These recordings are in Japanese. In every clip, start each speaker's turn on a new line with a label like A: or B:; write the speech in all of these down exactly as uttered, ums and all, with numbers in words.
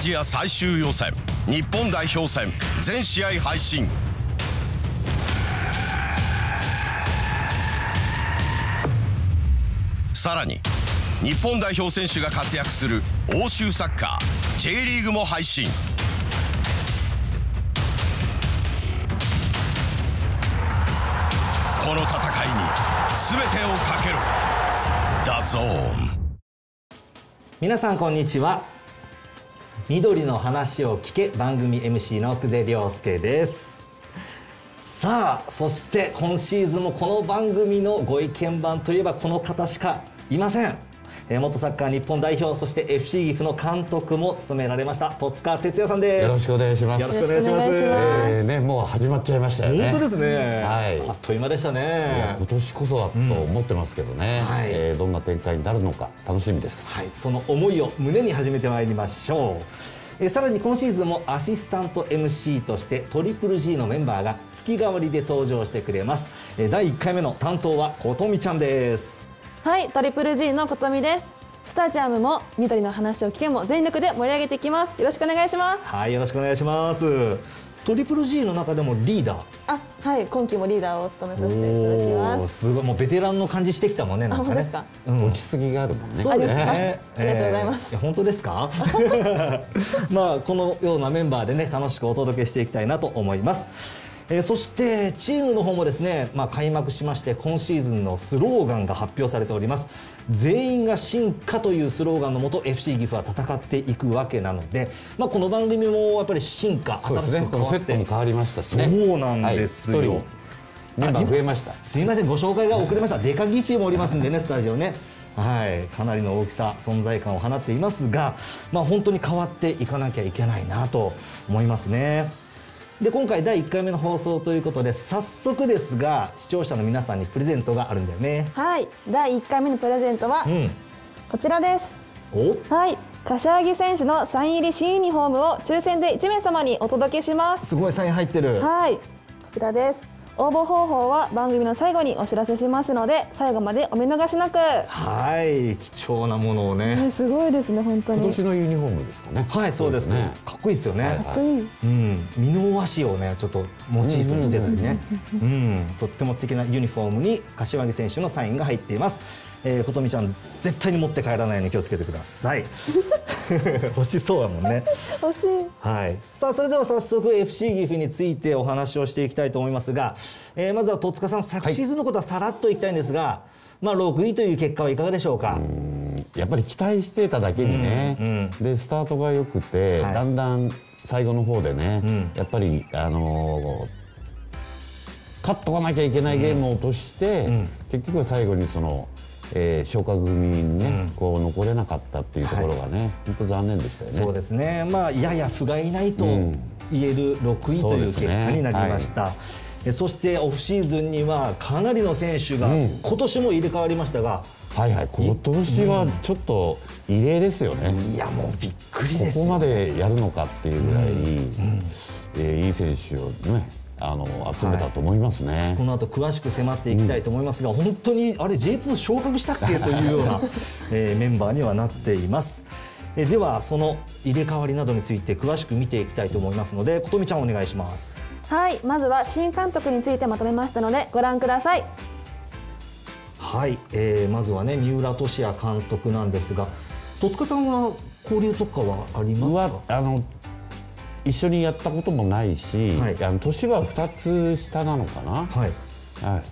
A: ジア最終予選日本代表戦全試合配信。さらに日本代表選手が活躍する欧州サッカー J リーグも配信。この戦いに全てをかけろ。ダゾーン。
B: 皆さんこんにちは。緑の話を聞け番組 エムシー の久世涼介です。さあ、そして今シーズンもこの番組のご意見番といえばこの方しかいません。えー、元サッカー日本代表、そして エフシー 岐阜の監督も務められました戸塚哲也さんです。
C: よろしくお願いします。
B: よろしくお願いします。
C: えーね、もう始まっちゃいましたよね。
B: 本当ですね。
C: はい。
B: あっという間でしたね。
C: 今年こそはと思ってますけどね。うん、はい、えー、どんな展開になるのか楽しみです。
B: はい、その思いを胸に始めてまいりましょう。えー、さらに今シーズンもアシスタント エムシー としてトリプル G のメンバーが月替わりで登場してくれます。えー、だいいっかいめの担当はことみちゃんです。
D: はい、トリプル G のことみです。スタジアムも緑の話を聞けも全力で盛り上げていきます。よろしくお願いします。
B: はい、よろしくお願いします。トリプル G の中でもリーダー。
D: あ、はい、今期もリーダーを務めさせていただきます。
B: すごい、もうベテランの感じしてきたもんね。なんかね。
C: うん、落ち着きがあるもんね。
B: そうですね。
D: ありがとうございます。
B: えー、本当ですか？まあこのようなメンバーでね楽しくお届けしていきたいなと思います。えー、そしてチームの方もですね、まあ、開幕しまして今シーズンのスローガンが発表されております。全員が進化というスローガンのもと エフシー 岐阜は戦っていくわけなので、まあ、この番組もやっぱり進化、
C: そうですね、
B: 新しく変わって、
C: セットも変わりましたしね。
B: そうなんですよ、はい、
C: メンバー増えました。
B: すいません、ご紹介が遅れました。デカギフィもおりますんでね、スタジオね、はい、かなりの大きさ存在感を放っていますが、まあ、本当に変わっていかなきゃいけないなと思いますね。で今回だいいっかいめの放送ということで早速ですが視聴者の皆さんにプレゼントがあるんだよね。
D: はい、だいいっかいめのプレゼントは、うん、こちらです。
B: お、
D: はい、柏木選手のサイン入り新ユニフォームを抽選でいちめいさまにお届けします。
B: すごいサイン入ってる。
D: はい、こちらです。応募方法は番組の最後にお知らせしますので最後までお見逃しなく。
B: はい、貴重なものをね。
D: すごいですね、本当に。
C: 今年のユニフォームですかね。
B: はい、そうですね。かっこいいですよね。
D: かっこいい。
B: うん、箕輪和紙をね、ちょっとモチーフにしてですね。うん、とっても素敵なユニフォームに柏木選手のサインが入っています。えー、ことみちゃん、絶対に持って帰らないように気をつけてください。欲しそうだもんね。
D: 欲しい。
B: はい。さあ、それでは早速 エフシー 岐阜についてお話をしていきたいと思いますが、えー、まずは戸塚さん、昨シーズンのことはさらっといきたいんですが、はい、まあろくいという結果はいかがでしょうか。
C: うん、やっぱり期待してただけにね、うんうん、でスタートが良くて、はい、だんだん最後の方でね、うん、やっぱりあのー、勝っとかなきゃいけないゲームを落として、うんうん、結局は最後にその。えー、昇格組にね、うん、こう残れなかったっていうところがね、はい、本当残念でしたよね。
B: そうですね。まあやや不甲斐ないと言えるろくいという結果になりました。そ, ね、はい、そしてオフシーズンにはかなりの選手が今年も入れ替わりましたが、
C: うん、はいはい、今年はちょっと異例ですよね。
B: うん、いやもうびっくりですよ。
C: ここまでやるのかっていうぐらい、うんうん、えー、いい選手をね。あの集めたと思いますね。はい、
B: この後詳しく迫っていきたいと思いますが、うん、本当にあれ ジェイツー 昇格したっけというような、えー、メンバーにはなっています。えー、ではその入れ替わりなどについて詳しく見ていきたいと思いますので、ことみちゃんお願いします。
D: はい、まずは新監督についてまとめましたのでご覧ください。
B: はい、えー、まずはね三浦俊也監督なんですが、戸塚さんは交流とかはありますか？
C: あの一緒にやったこともないし、はい、あの年はふたつ下なのかな、はいはい、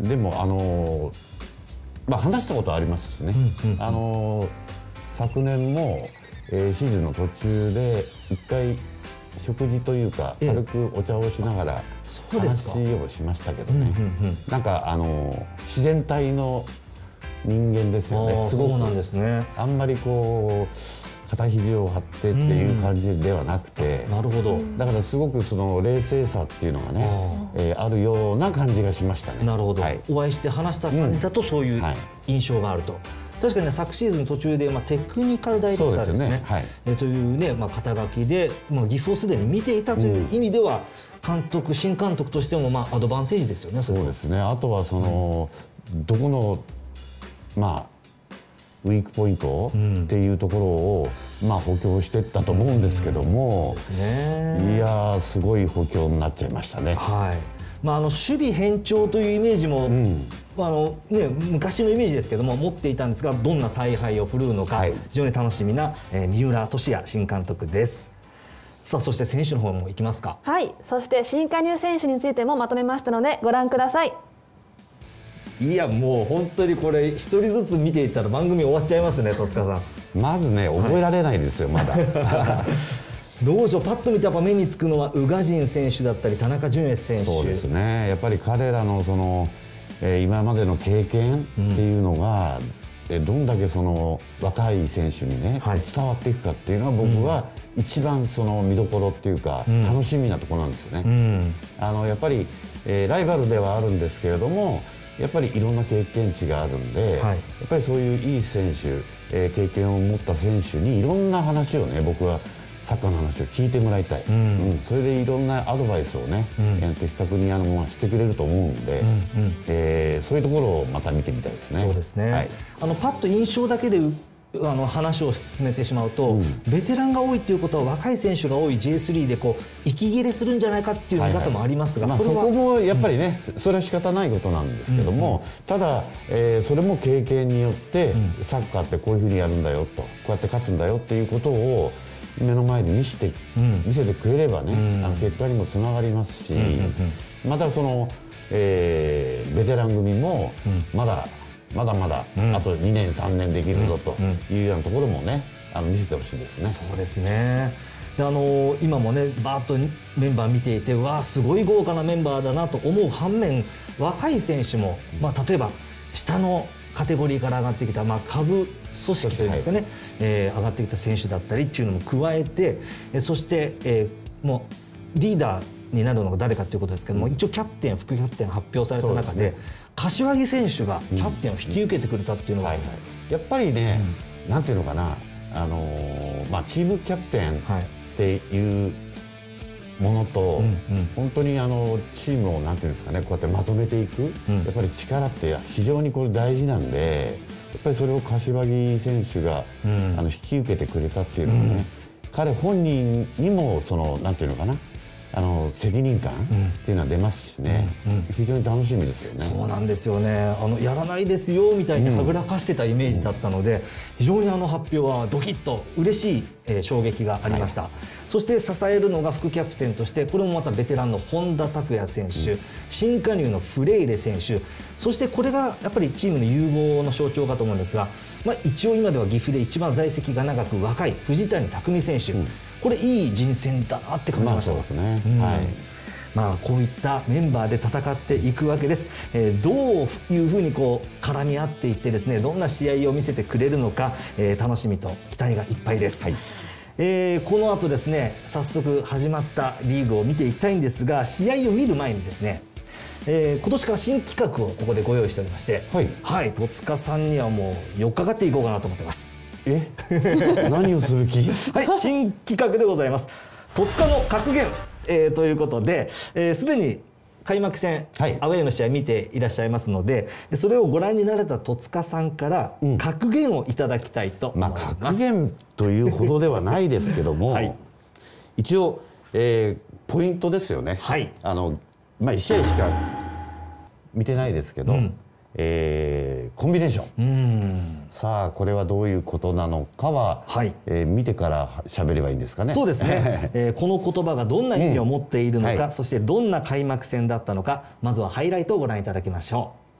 C: でも、あのーまあ、話したことはありますしね、うんうんうん、あのー、昨年も、えー、シーズンの途中でいっかい食事というか軽くお茶をしながら話をしましたけどね、なんか、あのー、自然体の人間ですよね。
B: すごくそうなんですね。
C: あんまりこう肩肘を張ってっていう感じではなくて、
B: うん、なるほど。
C: だからすごくその冷静さっていうのがね、あ,、えー、あるような感じがしましたね。
B: なるほど、はい、お会いして話した感じだとそういう印象があると、うんはい、確かに、ね、昨シーズン途中で、まあ、テクニカルダイレクターですね、そうですね、はい、えー、という、ね、まあ、肩書きで、まあ、岐阜をすでに見ていたという意味では、うん、監督新監督としても、まあ、アドバンテージですよね。
C: そうですね。あとはその、うん、どこのまあウィークポイントっていうところをまあ補強していったと思うんですけども、
B: そうですね、
C: いやーすごい補強になっちゃいましたね。
B: はい、まあ、あの守備偏重というイメージも、うん、あのね、昔のイメージですけども持っていたんですが、どんな采配を振るうのか、はい、非常に楽しみな、えー、三浦俊哉新監督です。さあ、そして選手の方もいきますか。
D: はい、そして新加入選手についてもまとめましたのでご覧ください。
B: いや、もう本当にこれ一人ずつ見ていったら番組終わっちゃいますね、戸塚さん。
C: まずね、覚えられないですよ、はい、まだ
B: どうでしょう、パッと見てやっぱ目につくのは宇賀神選手だったり田中純也選手。
C: そうですね、やっぱり彼らのその、えー、今までの経験っていうのが、うん、えどんだけその若い選手にね、はい、伝わっていくかっていうのは僕は一番その見どころっていうか、うん、楽しみなところなんですよね。うん、あのやっぱり、えー、ライバルではあるんですけれども、やっぱりいろんな経験値があるんで、はい、やっぱりそういういい選手、えー、経験を持った選手にいろんな話をね、僕はサッカーの話を聞いてもらいたい、うんうん、それでいろんなアドバイスをね、うん、的確にあのしてくれると思うんで、うんうん、えー、そういうところをまた見てみたいですね。
B: そうですね、はい、あのパッと印象だけであの話を進めてしまうと、うん、ベテランが多いということは若い選手が多い ジェイスリー でこう息切れするんじゃないかっていう見方もありますが、
C: はいはい、まあ、そこもやっぱりね、うん、それは仕方ないことなんですけども、うんうん、ただ、えー、それも経験によって、うん、サッカーってこういうふうにやるんだよと、こうやって勝つんだよっていうことを目の前に見せて、うん、見せてくれればね、うん、あの結果にもつながりますし、うんうんうん、またその、えー、ベテラン組もまだ、うん、まだまだ、うん、あとにねんさんねんできるぞというようなところもね、あの見せてほしいですね。
B: そうですね。で、あのー、今もねバーッとメンバー見ていて、うわーすごい豪華なメンバーだなと思う反面、若い選手も、まあ、例えば下のカテゴリーから上がってきた、まあ、下部組織というんですかね、はい、えー、上がってきた選手だったりっていうのも加えて、えそして、えー、もうリーダーになるのが誰かということですけども、うん、一応キャプテン副キャプテン発表された中で、柏木選手がキャプテンを引き受けてくれたっていうのは、うんうん、はいはい、
C: やっぱりね、うん、なんていうのかな、あのーまあ、チームキャプテンっていうものと、はい、うんうん、本当にあのチームをなんていうんですかね、こうやってまとめていく、うん、やっぱり力って非常にこれ大事なんで、やっぱりそれを柏木選手が、うん、あの引き受けてくれたっていうのはね、うん、彼本人にもそのなんていうのかな、あの責任感っていうのは出ますしね、うんうん、非常に楽しみですよね。
B: そうなんですよね。あのやらないですよみたいにはぐらかしてたイメージだったので、うん、非常にあの発表はドキッと嬉しい、えー、衝撃がありました。はい、そして支えるのが副キャプテンとして、これもまたベテランの本田拓也選手、うん、新加入のフレイレ選手、そしてこれがやっぱりチームの融合の象徴かと思うんですが、まあ、一応今では岐阜で一番在籍が長く若い藤谷拓選手、うん、これいい人選だなって感じました。
C: まあそうですね、
B: うん、
C: はい、
B: まあ、こういったメンバーで戦っていくわけです。えー、どういうふうにこう絡み合っていってですね、どんな試合を見せてくれるのか、えー、楽しみと期待がいっぱいです。はい、えー、この後ですね、早速始まったリーグを見ていきたいんですが、試合を見る前にですね、えー、今年から新企画をここでご用意しておりまして、はい、はい、戸塚さんにはもうよっかかっていこうかなと思ってます。
C: え何をする気？
B: はい、新企画でございます。戸塚の格言、えー、ということで、えー、すでに開幕戦、はい、アウェーの試合見ていらっしゃいますので、それをご覧になられた戸塚さんから格言をいただきたいと思います。
C: まあ、格言というほどではないですけども、はい、一応、えー、ポイントですよね。はい、あのまあ、いち試合しか見てないですけど、うん、えー、コンビネーション、うん、さあこれはどういうことなのかは、はい、えー、見てから喋ればいいんですかね。
B: そうですね、えー、この言葉がどんな意味を持っているのか、うん、はい、そしてどんな開幕戦だったのか、まずはハイライトをご覧いただきましょう。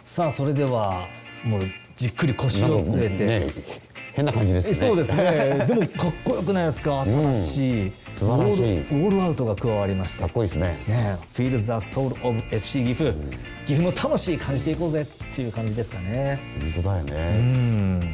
B: さあそれではもうじっくり腰を据えて、
C: ね、変な感じですね。
B: そうですね。でもかっこよくないですか。新しい、うん、
C: 素晴らしい
B: オールアウトが加わりまして、
C: かっこいいですね。
B: ね、Feel the soul of エフシー 岐阜、うん、岐阜の魂感じていこうぜっていう感じですかね。
C: 本当だよね。うん、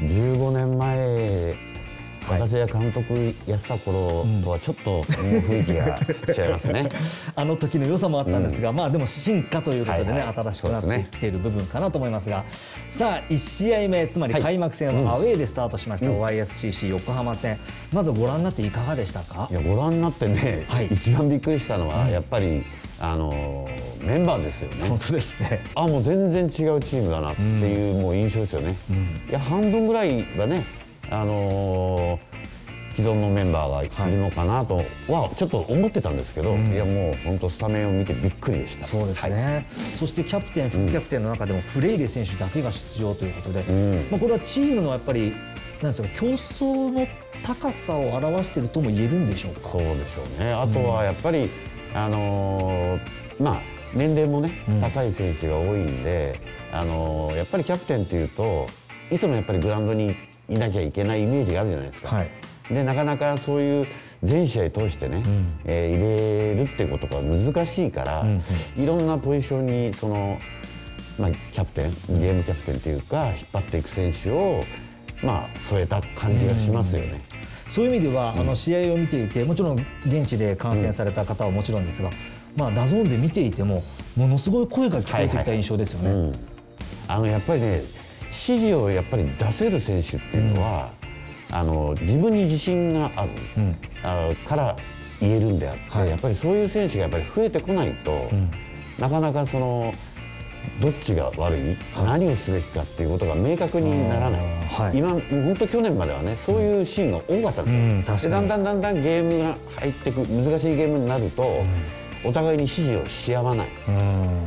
C: じゅうごねんまえ私が監督やってた頃とはちょっともう雰囲気が違いますね。
B: あの時の良さもあったんですが、うん、まあでも進化ということでね、はいはい、新しくなってきている部分かなと思いますが、さあいち試合目、つまり開幕戦はアウェーでスタートしました、うん、ワイエスシーシー 横浜戦、まずご覧になっていかがでしたか。
C: いやご覧になってね、はい、一番びっくりしたのはやっぱり、あのー、メンバーですよね。
B: 本当ですね。
C: あもう全然違うチームだなっていう、うん、もう印象ですよね。うん、いや半分ぐらいはね、あのー、既存のメンバーがいるのかなとはちょっと思ってたんですけど、うん、いやもう本当スタメンを見てびっくりでした。
B: そうですね、はい、そしてキャプテン副キャプテンの中でもフレイレ選手だけが出場ということで、うん、まあこれはチームのやっぱりなんですか、競争の高さを表しているとも言えるんでしょうか。
C: そうでしょうね。あとはやっぱり、うん、あのー、まあ年齢もね、うん、高い選手が多いんで、あのー、やっぱりキャプテンというといつもやっぱりグラウンドにいなきゃいけないイメージがあるじゃないですか。はい、でなかなかそういう全試合通してね、うん、えー、入れるっていうことが難しいから、うんうん、いろんなポジションにその、まあ、キャプテンゲームキャプテンというか引っ張っていく選手を、まあ、添えた感じがしますよね。
B: うん、そういう意味では、うん、あの試合を見ていてもちろん現地で観戦された方はもちろんですが、うん、まあ、ダゾーンで見ていてもものすごい声が聞こえてきた印象ですよね。はいはい、うん、
C: あのやっぱりね指示をやっぱり出せる選手っていうのは、うん、あの自分に自信がある、うん、あから言えるんであって、はい、やっぱりそういう選手がやっぱり増えてこないと、うん、なかなかそのどっちが悪い、はい、何をすべきかっていうことが明確にならない、はい、今本当去年まではねそういうシーンが多かったんですよ。うん、でだんだんだんだんゲームが入っていく難しいゲームになると、うん、お互いに指示をし合わない、うん、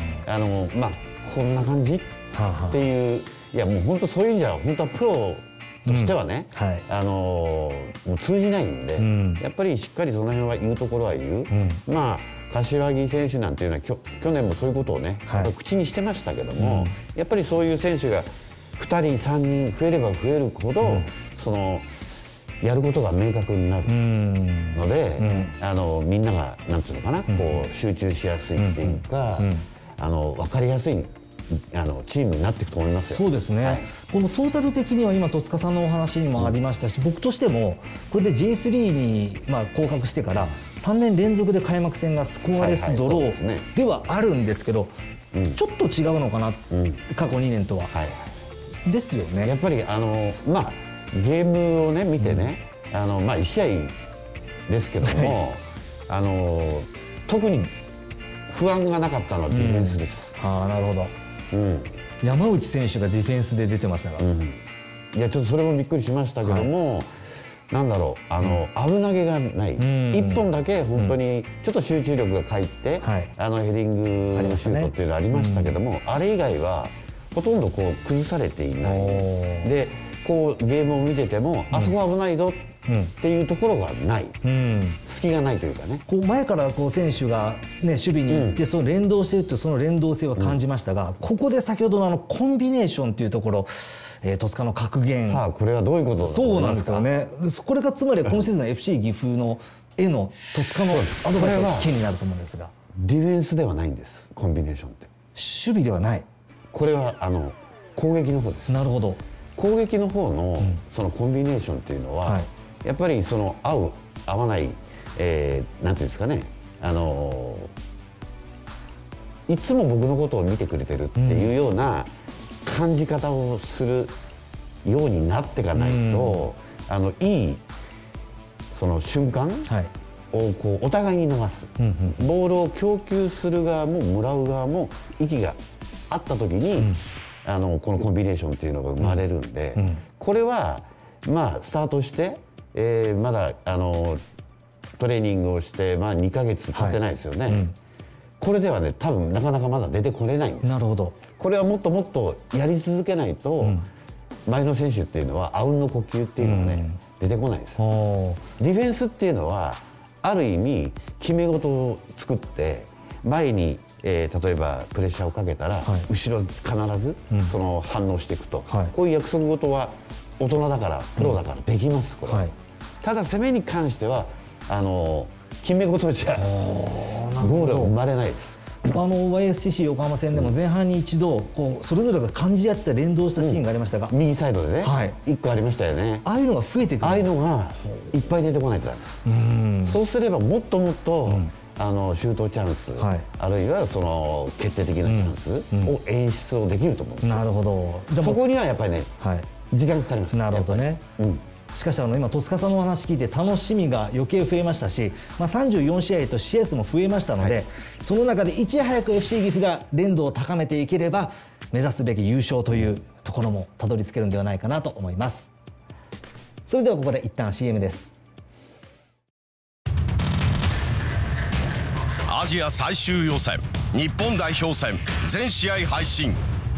C: あのまあこんな感じっていう。いやもう本当そういうんじゃ本当はプロとしてはね、うん、はい、あのもう通じないんで、うん、やっぱりしっかりその辺は言うところは言う、うん、まあ柏木選手なんていうのはきょ去年もそういうことをね、はい、口にしてましたけども、うん、やっぱりそういう選手がふたりさんにん増えれば増えるほど、うん、そのやることが明確になるので、うん、あのみんながなんていうのかな、うん、こう集中しやすいっていうか、うん、あの分かりやすいあのチームになっていくと思いますよ。
B: そうですね、はい、このトータル的には今戸塚さんのお話にもありましたし、うん、僕としてもこれで ジェイスリー にまあ降格してからさんねん連続で開幕戦がスコアレスドローではあるんですけど、はいはい、ちょっと違うのかな、うん、過去にねんとは、はい、ですよね。
C: やっぱりあの、まあ、ゲームを、ね、見てね、うん、あのまあ、いち試合ですけども、はい、あの特に不安がなかったのはディフェンスです。
B: うん、あ、なるほど。うん、山内選手がディフェンスで出てましたが、うん、
C: いやちょっとそれもびっくりしましたけども、はい、なんだろう、あの、うん、危なげがない、うん、いっぽんだけ本当にちょっと集中力が欠いて、うん、あのヘディングシュートっていうのありましたけども、ね、うん、あれ以外はほとんどこう崩されていないで、こうゲームを見てても、うん、あそこは危ないぞっていうところがない、うん、隙がないというかね、
B: こう前からこう選手が、ね、守備に行って、うん、その連動しているというその連動性は感じましたが、うん、ここで先ほどのあのコンビネーションというところ、えー、戸塚の格言、
C: さあこれはどういうことだと思いますか。
B: そうなんですよね。これがつまり今シーズンの エフシー 岐阜のへの戸塚のアドバイスが危険になると思うんですが、
C: ディフェンスではないんです、コンビネーションって。
B: 守備ではない。
C: これはあの攻撃の方です。
B: なるほど。
C: 攻撃の方のそのコンビネーションっていうのは、うん、はい、やっぱりその合う合わない、えー、なんていうんですかね、あのー、いつも僕のことを見てくれてるっていうような感じ方をするようになっていかないと、うん、あのいいその瞬間をこうお互いに逃す、うんうん、ボールを供給する側ももらう側も息があった時に、うん、あのこのコンビネーションっていうのが生まれるんで、うんうん、これはまあスタートして、えー、まだあのトレーニングをして、まあ、にかげつ経ってないですよね、はい、うん、これではね多分なかなかまだ出てこれないんです。
B: なるほど。
C: これはもっともっとやり続けないと、うん、前の選手っていうのはあうんの呼吸っていうのはね、うん、出てこないです。ディフェンスっていうのはある意味決め事を作って前に、えー、例えばプレッシャーをかけたら、はい、後ろ必ずその反応していくと、うん、こういう約束事は大人だからプロだからできます、これ、はい、ただ攻めに関してはあの決め事じゃゴールは生まれないです。
B: あの ワイエスシーシー 横浜戦でも前半に一度こうそれぞれが感じ合って連動したシーンがありましたが、
C: うん、右サイドでね、はい、いっこありましたよね。
B: ああいうのが増えてくる、
C: ああいうのがいっぱい出てこないとダメです。うんそうすればもっともっと、うん、あのシュートチャンス、はい、あるいはその決定的なチャンスを演出をできると思うんですよ。
B: なるほど。
C: じゃあそこにはやっぱりね、はい、時間かかります。
B: なるほどね。しかしあの今戸塚さんのお話聞いて楽しみが余計増えましたし、まあ、さんじゅうよんしあいと試合数も増えましたので、はい、その中でいち早く エフシー 岐阜が連動を高めていければ目指すべき優勝というところもたどり着けるんではないかなと思います。それではここで一旦 シーエム です。
A: アジア最終予選日本代表戦全試合配信。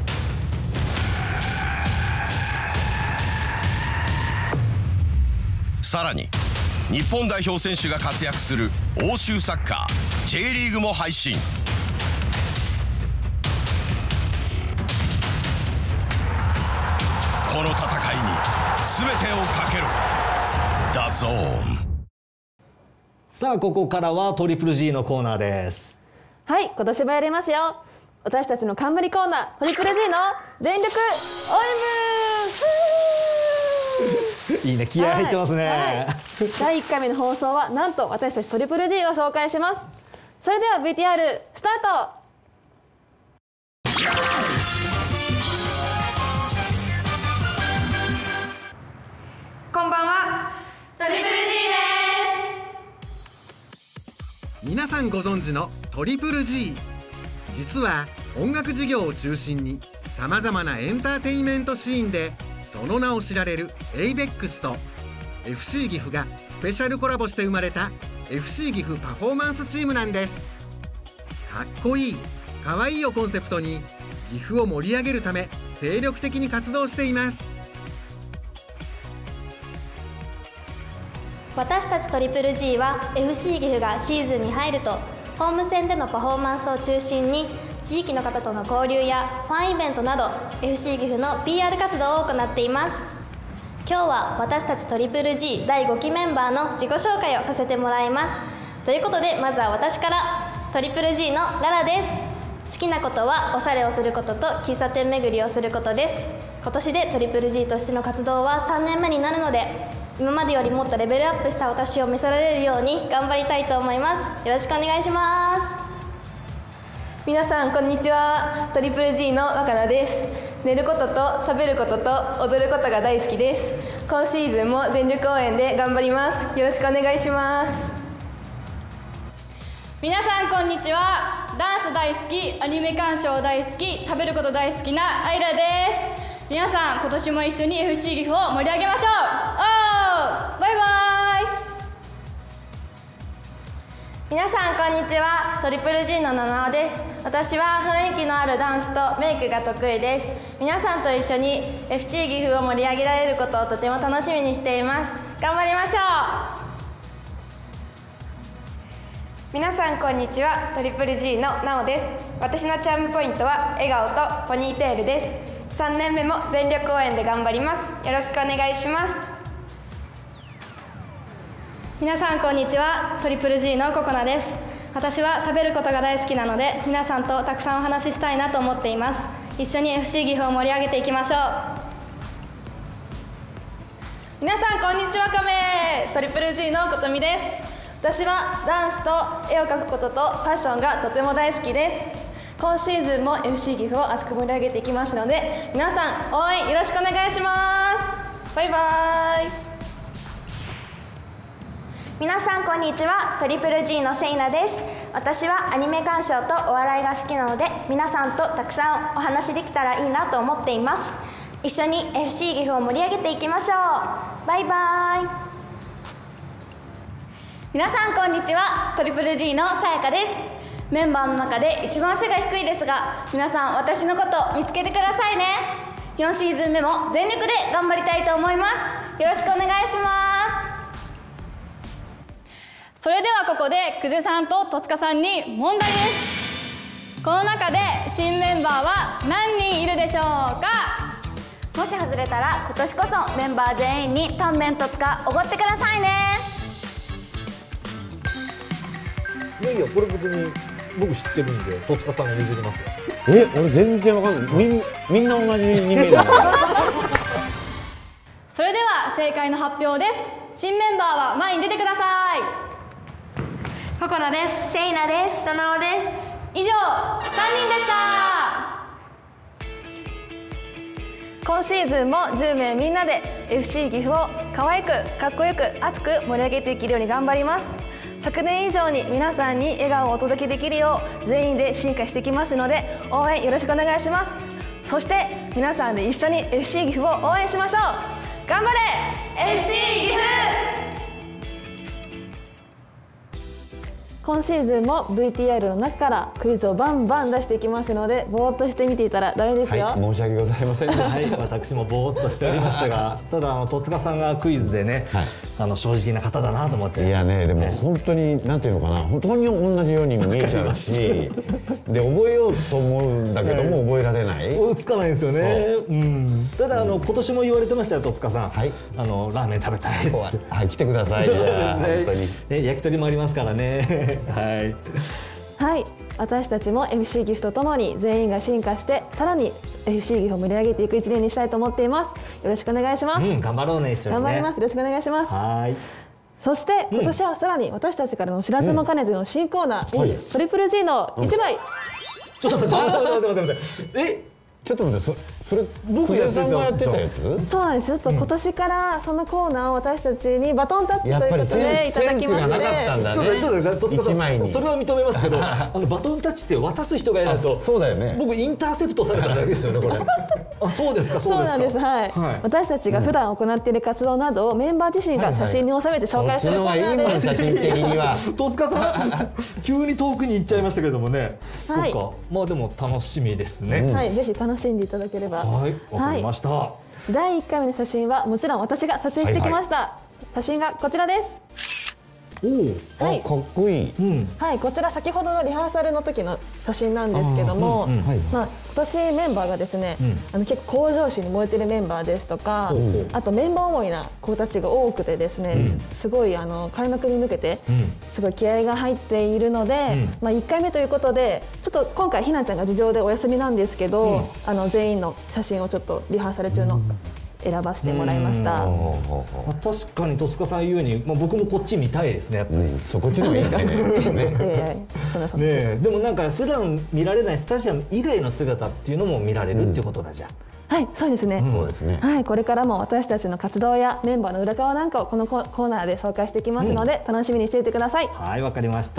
A: さらに日本代表選手が活躍する欧州サッカー J リーグも配信。この戦いに全てをかけろ。ダゾーン。
B: さあここからはトリプル G のコーナーです。
D: はい、今年もやりますよ。私たちの冠コーナートリプル G の全力応援部
B: いいね、気合入ってますね、はいはい、
D: だいいっかいめの放送はなんと私たちトリプル G を紹介します。それでは ブイティーアール スタート。
E: こんばんは、トリプル G です。
F: 皆さんご存知のトリプル G、 実は音楽事業を中心にさまざまなエンターテインメントシーンでその名を知られる エイベックス と エフシー 岐阜がスペシャルコラボして生まれた エフシー 岐阜パフォーマンスチームなんです。かっこいい、かわいいをコンセプトに岐阜を盛り上げるため精力的に活動しています。
G: 私たちトリプル G は エフシー 岐阜がシーズンに入るとホーム戦でのパフォーマンスを中心に地域の方との交流やファンイベントなど エフシー 岐阜の ピーアール 活動を行っています。今日は私たちトリプル G だいごきメンバーの自己紹介をさせてもらいます。ということでまずは私から。トリプル G のララです。好きなことはおしゃれをすることと喫茶店巡りをすることです。今年でトリプル G としての活動はさんねんめになるので今までよりもっとレベルアップした私を見せられるように頑張りたいと思います。よろしくお願いします。
E: 皆さんこんにちは、トリプル G の若菜です。寝ることと食べることと踊ることが大好きです。今シーズンも全力応援で頑張ります。よろしくお願いします。
H: 皆さんこんにちは。ダンス大好き、アニメ鑑賞大好き、食べること大好きなアイラです。皆さん今年も一緒に エフシー 岐阜を盛り上げましょう。おー、バイバイ。
I: 皆さんこんにちは、トリプル G の七尾です。私は雰囲気のあるダンスとメイクが得意です。皆さんと一緒に エフシー 岐阜を盛り上げられることをとても楽しみにしています。頑張りましょう。
J: 皆さんこんにちは、トリプル G のなおです。私のチャームポイントは笑顔とポニーテールです。さんねんめも全力応援で頑張ります。よろしくお願いします。
K: 皆さんこんにちは、トリプル G のココナです。私は喋ることが大好きなので皆さんとたくさんお話ししたいなと思っています。一緒に エフシー 岐阜を盛り上げていきましょう。
E: 皆さんこんにちは、カメトリプル G のことみです。私はダンスと絵を描くこととファッションがとても大好きです。今シーズンも エフシー 岐阜を熱く盛り上げていきますので皆さん応援よろしくお願いします。バイバイ。
G: 皆さんこんにちは、トリプル G のセイナです。私はアニメ鑑賞とお笑いが好きなので皆さんとたくさんお話できたらいいなと思っています。一緒に エフシー 岐阜を盛り上げていきましょう。バイバイ。
L: 皆さんこんにちは、トリプル G のさやかです。メンバーの中で一番背が低いですが皆さん私のこと見つけてくださいね。よんシーズン目も全力で頑張りたいと思います。よろしくお願いします。
H: それではここで久世さんと戸塚さんに問題です。 この中で新メンバーは何人いるでしょうか。
L: もし外れたら今年こそメンバー全員にタンメンとつかおごってくださいね。
B: いやいや、これ別に僕知ってるんで戸塚さんに譲りますよ。
C: え、俺全然わかんない。みんみんな同じに見える
H: それでは正解の発表です。新メンバーは前に出てください。
K: ココナです。
J: セイナです。ナナオです。
H: 以上さんにんでした。
E: 今シーズンもじゅうめいみんなで エフシー 岐阜を可愛くかっこよく熱く盛り上げていけるように頑張ります。昨年以上に皆さんに笑顔をお届けできるよう全員で進化してきますので応援よろしくお願いします。そして皆さんで一緒に エフシー 岐阜を応援しましょう。頑張れ エフシー 岐阜。今シーズンも ブイティーアール の中からクイズをバンバン出していきますのでぼーっとして見ていたらダメですよ。
C: はい、申し訳ございませんでした。
B: はい、私もぼーっとしておりましたが、ただあの戸塚さんがクイズでね、はい、あの正直な方だなと思って。
C: いやね、でも本当になんていうのかな、本当に同じように見えちゃうし、で覚えようと思うんだけども覚えられない。
B: 追いつかないんですよね。うん。ただあの今年も言われてましたよ、戸塚さん。はい。あのラーメン食べたいです。
C: はい、来てください。いや本当に。
B: ね、焼き鳥もありますからね。はい。
E: はい、私たちも エフシー 岐阜とともに全員が進化してさらに エフシー 岐阜を盛り上げていく一年にしたいと思っています。よろしくお願いします。
B: うん、頑張ろうね、一緒にね。
E: 頑張ります。よろしくお願いします。
B: はい。
E: そして今年はさらに私たちからのお知らせも兼ねての新コーナー、うん、トリプル G のいちまい、うん、
B: ちょっと待って待って待って待ってえ
C: ちょっと待って、そそれ僕やさんがやってたやつ？
E: そうなんです。ちょっと今年からそのコーナーを私たちにバトンタッチということでいただきまして、
B: ちょっとちょっと戸塚さん、それは認めますけど、あのバトンタッチって渡す人がいないと、
C: そうだよね。
B: 僕インターセプトされただけですよね、これ。あ、そうですか、そうですか。
E: そうなんです。はい。私たちが普段行っている活動などをメンバー自身が写真に収めて紹介するコーナーです。
C: 写真的には。
B: 戸塚さん、急に遠くに行っちゃいましたけどもね。そうか。まあでも楽しみですね。
E: はい、ぜひ楽しんでいただければ。
B: はい、わかりました。はい、
E: だいいっかいめの写真はもちろん私が撮影してきました。はいはい、写真がこちらです。
C: おお、はい、かっこいい。
E: うん、はい、こちら先ほどのリハーサルの時の写真なんですけども、まあ今年メンバーがですね、うん、あの結構向上心に燃えてるメンバーですとか、うん、あとメンバー思いな子たちが多くてですね、うん、す, すごいあの開幕に向けてすごい気合が入っているので、うん、まあいっかいめということでちょっと今回ひなちゃんが事情でお休みなんですけど、うん、あの全員の写真をちょっとリハーサル中の、うん選ばせてもらいました。
B: 確かに戸塚さん言うように、まあ、僕もこっち見たいですね、やっぱり。うん、
C: そこっちの方がいいね。ね
B: え、でもなんか普段見られないスタジアム以外の姿っていうのも見られるっていうことだじゃん。
E: はい、そうですね。
C: そうですね。
E: はい、これからも私たちの活動やメンバーの裏側なんかをこのコーナーで紹介していきますので、うん、楽しみにしていてください。
B: はい、わかりました。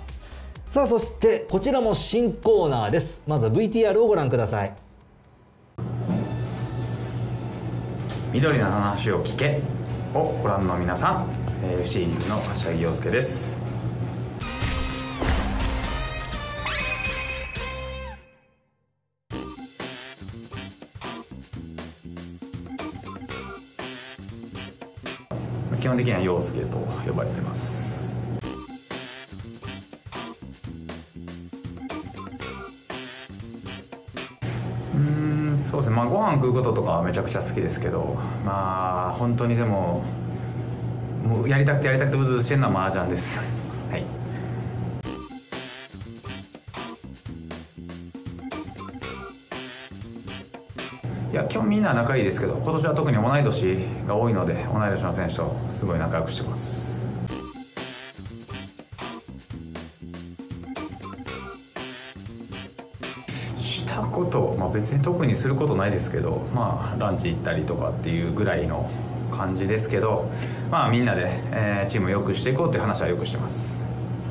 B: さあ、そしてこちらも新コーナーです。まずは ブイティーアール をご覧ください。
M: 緑の話を聞けをご覧の皆さん、エフシー 岐阜の柏木陽介です。基本的には陽介と呼ばれてます。そうですね、まあ、ご飯食うこととかはめちゃくちゃ好きですけど、まあ本当にでももうやりたくてやりたくてうずうずしてるのは麻雀です。はい。いや今日みんな仲いいですけど、今年は特に同い年が多いので同い年の選手とすごい仲良くしてます。したこと、まあ、別に特にすることないですけど、まあ、ランチ行ったりとかっていうぐらいの感じですけど、まあ、みんなで、えー、チームを良くしていこうという話はよくしてます。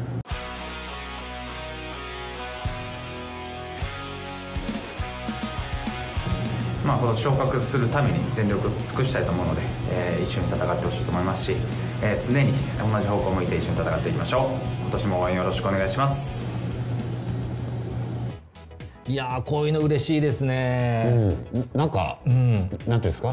M: まあ、今年昇格するために全力を尽くしたいと思うので、えー、一緒に戦ってほしいと思いますし、えー、常に同じ方向を向いて一緒に戦っていきましょう。今年も応援よろしくお願いします。
B: いやー、こういうの嬉しいですね。
C: うん、なんか、うん、なんていうんですか、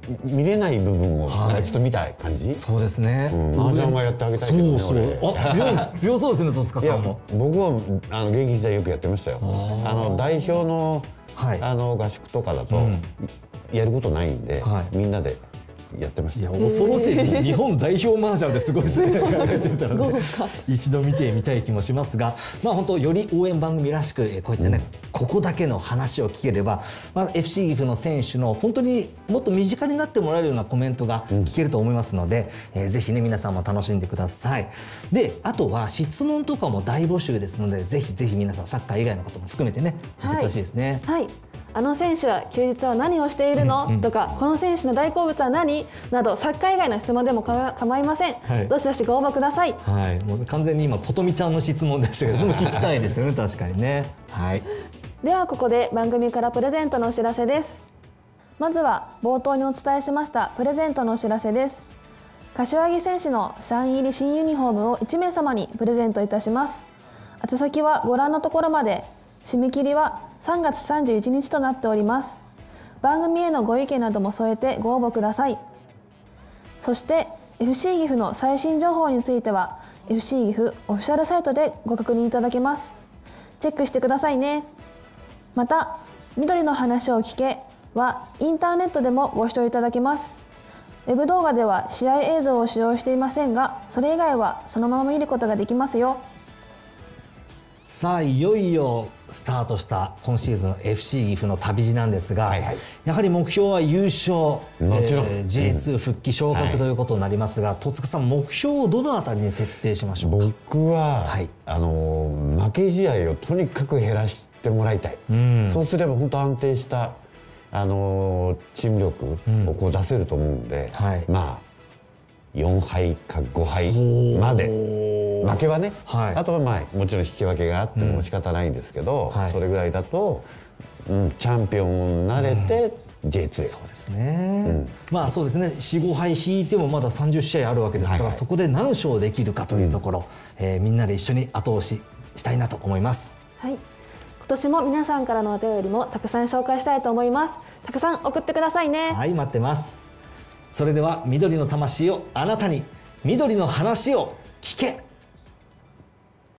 C: 見れない部分をなんかちょっと見たい感じ。
B: そうですね。
C: 麻雀はやってあげたいけどね。
B: そうそう。あ、強い強そうですね、戸塚さんも。
C: 僕はあの現役時代よくやってましたよ。あの代表のあの合宿とかだとやることないんで、みんなでやってました。
B: いや恐ろしい。日本代表麻雀ですごいですね。考えてみたらね、一度見てみたい気もしますが、まあ本当より応援番組らしくこうやってね、ここだけの話を聞ければ、まあ エフシー 岐阜の選手の本当にもっと身近になってもらえるようなコメントが聞けると思いますので、えー、ぜひね皆さんも楽しんでください。で、あとは質問とかも大募集ですので、ぜひぜひ皆さんサッカー以外のことも含めてね、送ってほしいですね。
D: はい。あの選手は休日は何をしているの、うんうん、とか、この選手の大好物は何など、サッカー以外の質問でも構いません、はい、どしどしご応募ください。
B: はい、もう完全に今ことみちゃんの質問でしたけど、でも聞きたいですよね確かにね。はい。
D: ではここで番組からプレゼントのお知らせです。まずは冒頭にお伝えしましたプレゼントのお知らせです。柏木選手のサイン入り新ユニフォームをいち名様にプレゼントいたします。宛先はご覧のところまで。締め切りはさんがつさんじゅういちにちとなっております。番組へのご意見なども添えてご応募ください。そして エフシー 岐阜の最新情報については エフシー 岐阜オフィシャルサイトでご確認いただけます。チェックしてくださいね。また緑の話を聞けはインターネットでもご視聴いただけます。ウェブ動画では試合映像を使用していませんが、それ以外はそのまま見ることができますよ。
B: さあいよいよスタートした今シーズンの エフシー 岐阜の旅路なんですが、はいはい、やはり目標は優勝、もちろん、えー、ジェイツー 復帰昇格ということになりますが、戸塚さん目標をどのあたりに設定しましょうか。
C: 僕は、はい、あの負け試合をとにかく減らしてもらいたい、うん、そうすれば本当安定したあのチーム力をこう出せると思うんで、うんはい、まあよんはいかごはいまで。負けはね、はい、あとはまあもちろん引き分けがあっても仕方ないんですけど、うんはい、それぐらいだと、うん、チャンピオンになれて ジェイツー、うん、
B: そうですね、うん、まあそうですね、よん、ごはい引いてもまださんじゅっしあいあるわけですから、はいはい、そこで何勝できるかというところ、うんえー、みんなで一緒に後押ししたいなと思います。
D: はい、今年も皆さんからのお便りもたくさん紹介したいと思います。たくさん送ってくださいね。
B: はい、待ってます。それでは緑の魂をあなたに、緑の話を聞け。